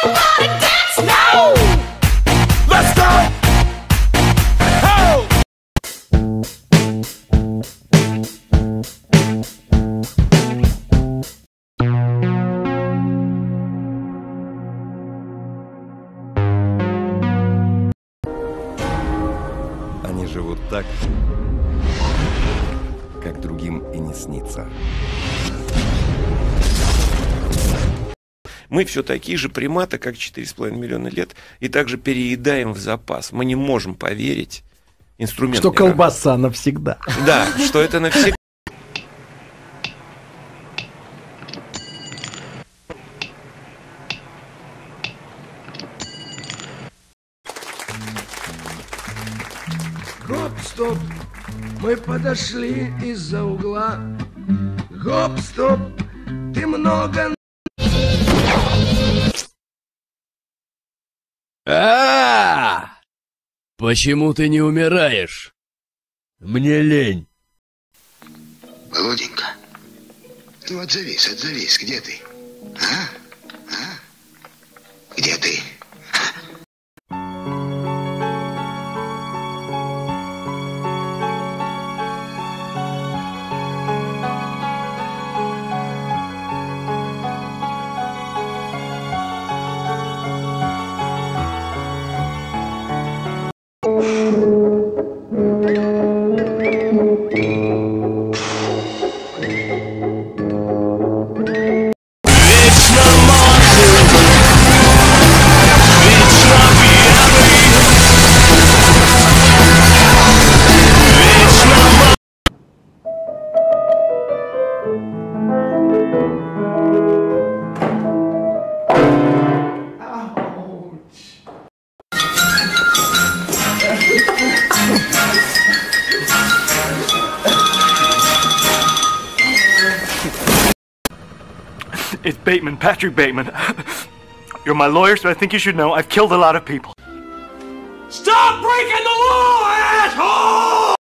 Everybody dance now! Let's go! Oh! Они живут так, как другим и не снится. Мы все такие же приматы, как 4,5 миллиона лет, и также переедаем в запас. Мы не можем поверить инструменту. Что колбаса навсегда. Да, что это навсегда. Гоп-стоп, мы подошли из-за угла. Гоп-стоп, ты много... Почему ты не умираешь? Мне лень. Володенька, ну отзовись, где ты? А? Где ты? It's Bateman, Patrick Bateman. You're my lawyer, so I think you should know I've killed a lot of people. Stop breaking the law, asshole!